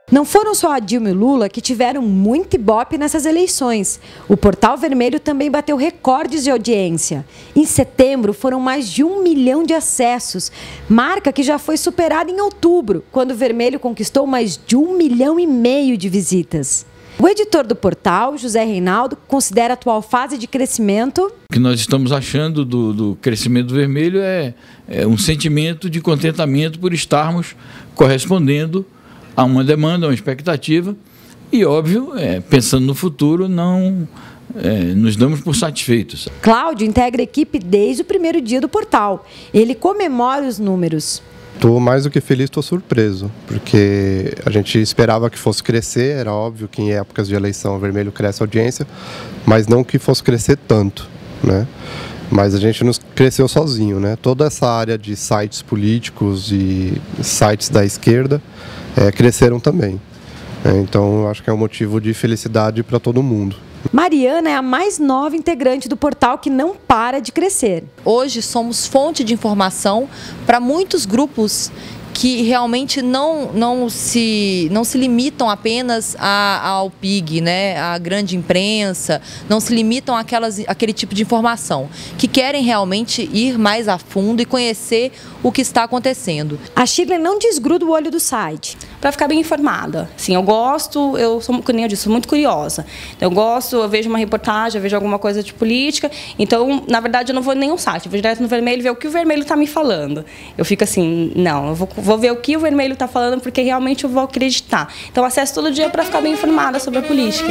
Não foram só a Dilma e Lula que tiveram muito ibope nessas eleições. O Portal Vermelho também bateu recordes de audiência. Em setembro, foram mais de 1 milhão de acessos, marca que já foi superada em outubro, quando o Vermelho conquistou mais de 1,5 milhão de visitas. O editor do portal, José Reinaldo, considera a atual fase de crescimento. O que nós estamos achando do crescimento do Vermelho é um sentimento de contentamento por estarmos correspondendo a uma demanda, a uma expectativa e, óbvio, pensando no futuro, não nos damos por satisfeitos. Cláudio integra a equipe desde o primeiro dia do portal. Ele comemora os números. Estou mais do que feliz, estou surpreso, porque a gente esperava que fosse crescer, era óbvio que em épocas de eleição o Vermelho cresce a audiência, mas não que fosse crescer tanto, né? Mas a gente não cresceu sozinho, né? Toda essa área de sites políticos e sites da esquerda cresceram também. Então, eu acho que é um motivo de felicidade para todo mundo. Mariana é a mais nova integrante do portal que não para de crescer. Hoje somos fonte de informação para muitos grupos que realmente não se limitam apenas ao PIG, né, à grande imprensa, não se limitam àquele tipo de informação, que querem realmente ir mais a fundo e conhecer o que está acontecendo. A Shirley não desgruda o olho do site. Para ficar bem informada. Sim, eu gosto, como eu disse, sou muito curiosa. Eu vejo uma reportagem, eu vejo alguma coisa de política, então, na verdade, eu não vou em nenhum site, eu vou direto no Vermelho ver o que o Vermelho está me falando. Eu fico assim, não, eu vou ver o que o Vermelho está falando, porque realmente eu vou acreditar. Então, acesso todo dia para ficar bem informada sobre a política.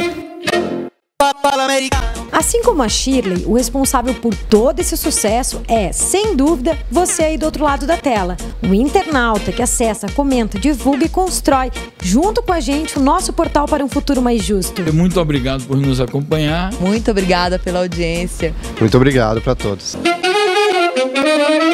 Assim como a Shirley, o responsável por todo esse sucesso é, sem dúvida, você aí do outro lado da tela. O internauta que acessa, comenta, divulga e constrói, junto com a gente, o nosso portal para um futuro mais justo. Muito obrigado por nos acompanhar. Muito obrigada pela audiência. Muito obrigado para todos.